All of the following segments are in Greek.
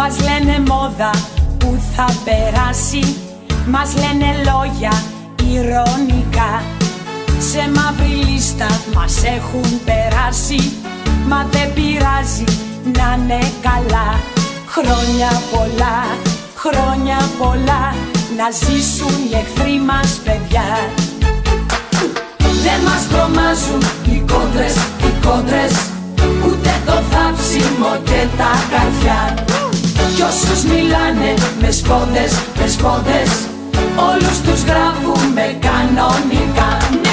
Μας λένε μόδα που θα περάσει, μας λένε λόγια ηρωνικά. Σε μαύρη λίστα μας έχουν περάσει, μα δεν πειράζει να είναι καλά. Χρόνια πολλά, χρόνια πολλά, να ζήσουν οι εχθροί μας παιδιά. Δεν μας τρομάζουν οι κόντρες, οι κόντρες, ούτε το θάψιμο και τα καρφιά. Κι όσους μιλάνε με σπόντες, με σπόντες, όλους τους γράφουμε κανονικά.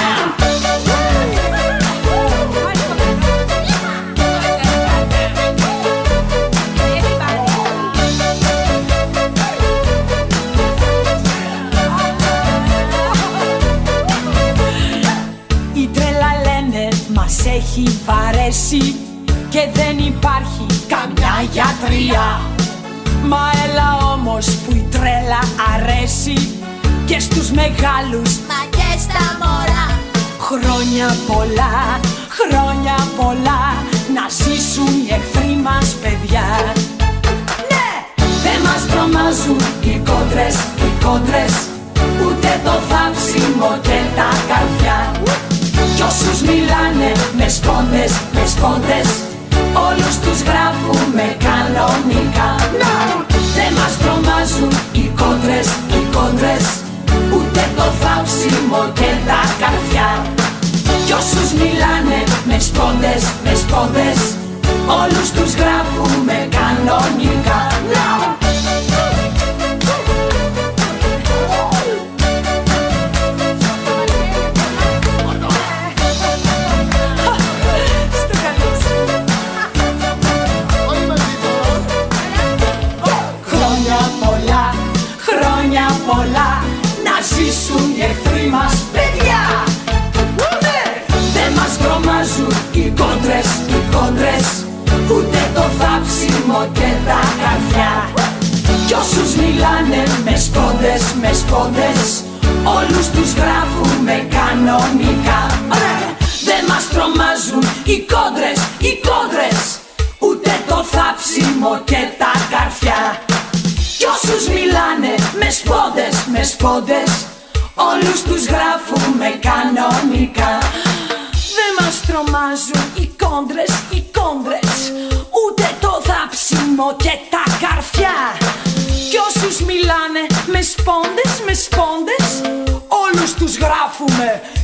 Η τρέλα λένε μας έχει βαρέσει και δεν υπάρχει καμιά γιατρία. Μα έλα όμως που η τρέλα αρέσει και στους μεγάλους μα και στα μωρά. Χρόνια πολλά, χρόνια πολλά, να ζήσουν οι εχθροί μας παιδιά. Ναι! Δεν μας τρομάζουν οι κόντρες, οι κόντρες, ούτε το θάψιμο και τα καρφιά. Κι όσους μιλάνε με σπόντες, με σπόντες, όλους τους γράφουμε κανονικά. Δεν μας τρομάζουν οι κόντρες, οι κόντρες, ούτε το θάψιμο και τα καρφιά. Κι όσους μιλάνε με σπόντες, με σπόντες, όλους τους γράφουμε κανονικά. Χρόνια πολλά, να ζήσουν οι εχθροί μας παιδιά. Ναι! Δεν μας τρομάζουν οι κόντρες, οι κόντρες, ούτε το θάψιμο και τα καρφιά. Κι όσους μιλάνε με σπόντες, με σπόντες, όλους τους γράφουμε κανονικά. Δεν μας τρομάζουν οι κόντρες, οι κόντρες, ούτε το θάψιμο και τα καρφιά. Κι όσους μιλάνε με σπόντες, με σπόντες, όλους τους γράφουμε κανονικά. Δεν μας τρομάζουν οι κόντρες, οι κόντρες, ούτε το θάψιμο και τα καρφιά. Κι όσους μιλάνε με σπόντες, με σπόντες, όλους τους γράφουμε